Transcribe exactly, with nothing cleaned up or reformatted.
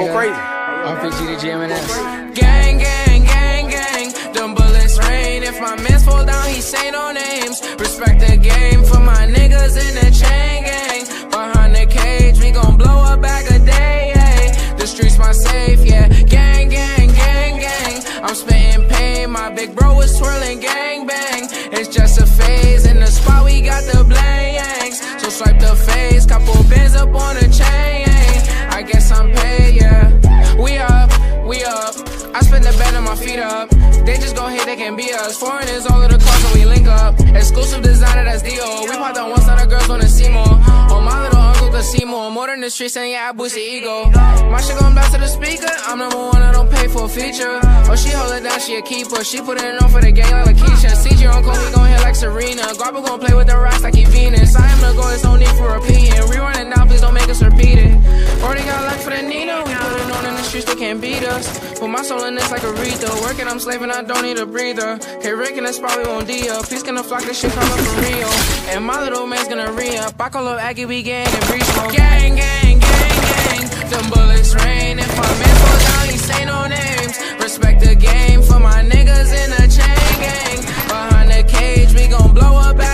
go crazy. R P G to G M N S. Gang, gang, gang, gang. Them bullets rain. If my mans fall down, he say no names. Respect the game for my niggas in the chain gang. Behind the cage, we gon' blow a bag a day. Ay. The streets my safe, yeah. Gang, gang, gang, gang. I'm spitting pain. My big bro was twirling gang bang. It's just a phase. In the spot, we got the blangs. So swipe the face. Couple bands up on the chain. I guess I'm paid, yeah. We up, we up. I spend the bed on my feet up. They just gon' hate, they can be us. Foreigners all of the cars when we link up. Exclusive designer, that's D O. We popped on one side, the girls wanna see more. Oh, my little uncle could see more. More than the streets, and yeah, I boost the ego. My shit gon' blast to the speaker. I'm number one, I don't pay for a feature. Oh, she hold it down, she a keeper. She put it on for the gang like Lakeisha. C G uncle, we gon' hit like Serena. Garba gon' play with the rocks like he Venus. I am the goal, it's no need for repeating. Rerun it now, please don't make us repeat it. Already got luck for the Nina. We put it on in the streets, they can't beat us. Put my soul in this like Aretha. Working, I'm slaving, I don't need a breather. Hey, Rick in the spot, we won't D up. Please gonna flock, this shit coming from Rio. And my little man's gonna re-up. I call up Aggie, we gang and breach smoke. Gang, gang, gang, gang. Them bullets rain. If my man fall down, he say no names. Respect the game for my niggas in the chain gang. Behind the cage, we gon' blow up.